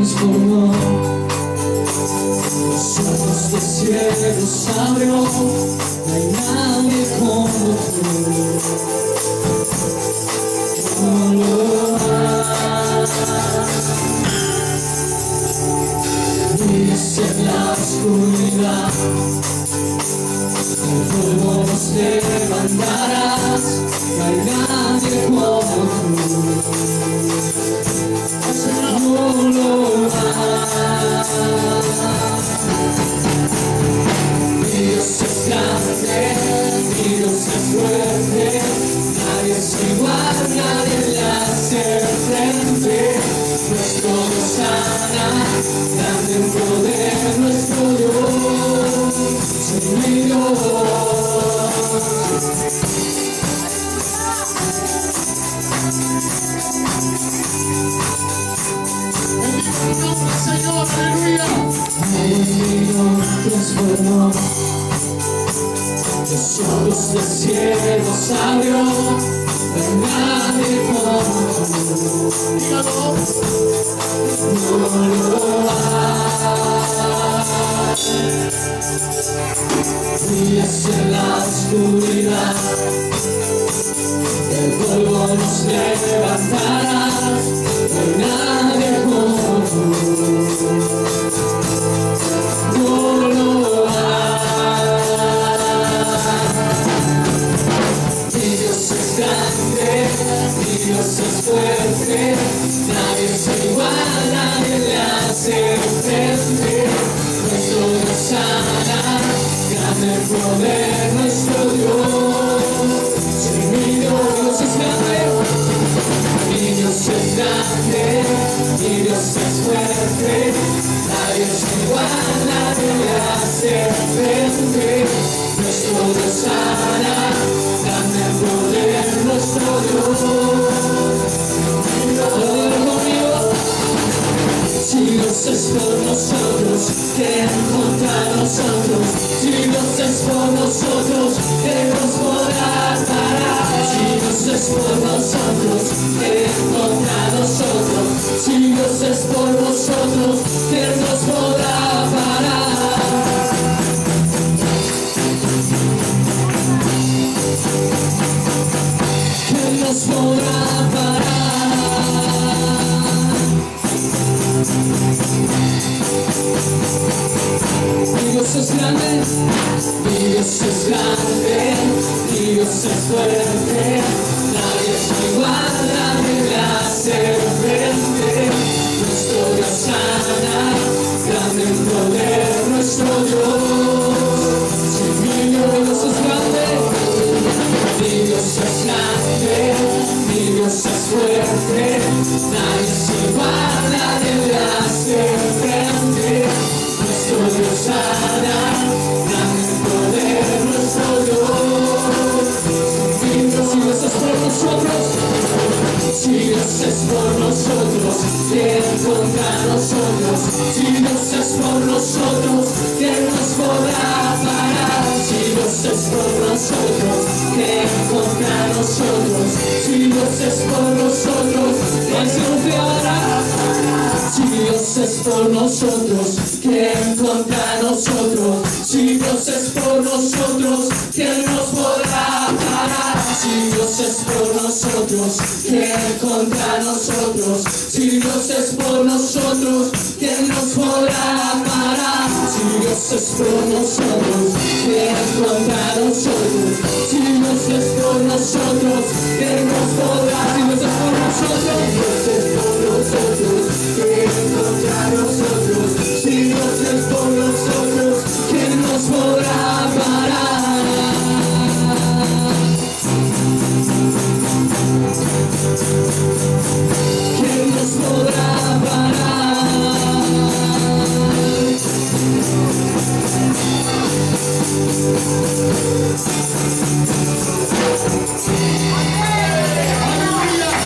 transformó, los ojos de ciegos abrió, no hay nadie como tú. No lo hay. Vives en la oscuridad, el polvo nos levantarás, no hay nadie como tú. No lo hay. Mi Dios es grande, mi Dios es fuerte, nadie es igual, nadie le hace frente. Nuestro Dios sana, grande en poder, nuestro Dios, es mi Dios. Señor, aleluya. Me transformó, los ojos de ciegos abrió, no hay nadie como tú. Dígalo. No lo hay. Brillas en la oscuridad, el polvo nos levantarás, no hay nadie como tú. No lo hay. Mi Dios es grande, mi Dios es fuerte, nadie es igual, nadie le hace frente. Nuestro Dios sana, grande en poder, nuestro Dios, sí, mi Dios es grande. Mi Dios es grande, mi Dios es fuerte, nadie es igual, nadie le hace frente. Nuestro Dios sana, grande en poder, nuestro Dios. Si Dios es por nosotros, ¿quién contra nosotros? Si Dios es por nosotros, ¿quién nos podrá parar? Si Dios es por nosotros, ¿quién contra nosotros? Si Dios es por nosotros, ¿quién nos podrá parar? ¿Quién nos podrá parar? Mi Dios es grande, mi Dios es grande, mi Dios es fuerte, nadie es igual, nadie le hace frente. Nuestro Dios sana, grande en poder, nuestro Dios. Si mi Dios es grande, mi Dios es grande, mi Dios es fuerte, nadie es igual, nadie le hace frente. Nuestro Dios sana, grande en poder, nuestro Dios. Si Dios es por nosotros, si Dios es por nosotros, ¿quién contra nosotros? Si Dios es por nosotros, ¿quién nos podrá parar? Si Dios es por nosotros, ¿quién contra nosotros? Si Dios es por nosotros, ¿quién se confiará? Si Dios es por nosotros, ¿quién contra nosotros? Si Dios es por nosotros, ¿quién nos podrá parar? Si Dios es por nosotros, ¿quién contra nosotros? Si Dios es por nosotros, ¿quién nos podrá parar? Si Dios es por nosotros, ¿quién contra nosotros? Si Dios es por nosotros, ¿quién nos podrá